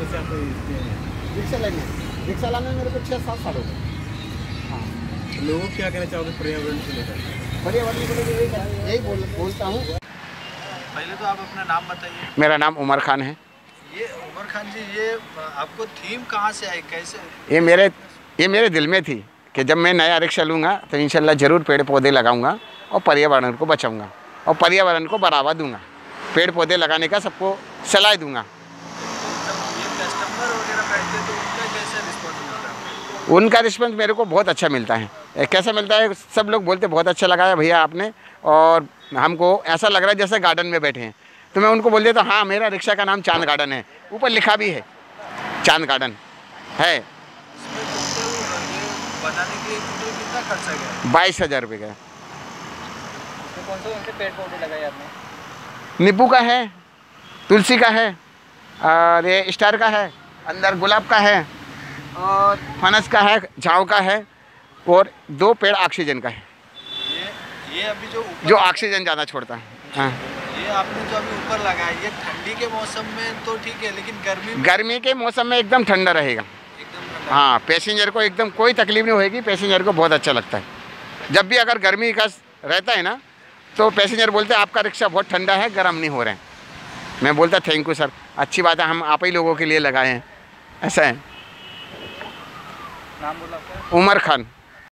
साल से आप रिक्शा लेने रिक्शा लाने में मेरे को 6-7 साल हो गए। हाँ, लोगों को क्या कहना चाहोगे पर्यावरण को लेकर? पर्यावरण को लेकर यही बोलता हूँ। पहले तो आप अपना नाम बताइए। मेरा नाम उमर खान है। ये उमर खान जी, ये आपको थीम कहाँ से आई, कैसे? ये मेरे दिल में थी कि जब मैं नया रिक्शा लूँगा तो इंशाल्लाह ज़रूर पेड़ पौधे लगाऊंगा और पर्यावरण को बचाऊंगा और पर्यावरण को बढ़ावा दूंगा। पेड़ पौधे लगाने का सबको सलाह दूंगा। ये कस्टमर वगैरह बैठते हैं तो उनका कैसा रिस्पॉन्स मिलता है? उनका रिस्पॉन्स मेरे को बहुत अच्छा मिलता है। कैसा मिलता है? सब लोग बोलते बहुत अच्छा लगा है भैया आपने, और हमको ऐसा लग रहा है जैसे गार्डन में बैठे हैं। तो मैं उनको बोल देता हूँ हाँ, मेरा रिक्शा का नाम चांद गार्डन है, ऊपर लिखा भी है चांद गार्डन है। इसमें टोटल बनाने के लिए टोटल कितना खर्चा गया? 22,000 रुपये का। कौन से पेड़ पौधे लगाए आपने? नींबू का है, तुलसी का है, और ये स्टार का है, अंदर गुलाब का है, और फनस का है, झाव का है, और 2 पेड़ ऑक्सीजन का है। ये अभी जो ऑक्सीजन ज़्यादा छोड़ता है। हाँ, ये आपने जो अभी ऊपर लगाया, ये ठंडी के मौसम में तो ठीक है, लेकिन गर्मी के मौसम में एकदम ठंडा रहेगा। एकदम हाँ, पैसेंजर को एकदम कोई तकलीफ नहीं होएगी। पैसेंजर को बहुत अच्छा लगता है। जब भी अगर गर्मी का रहता है ना, तो पैसेंजर बोलते हैं आपका रिक्शा बहुत ठंडा है, गर्म नहीं हो रहे हैं। मैं बोलता थैंक यू सर, अच्छी बात है, हम आप ही लोगों के लिए लगाए हैं। ऐसा है। नाम बोला आपका? उमर खान।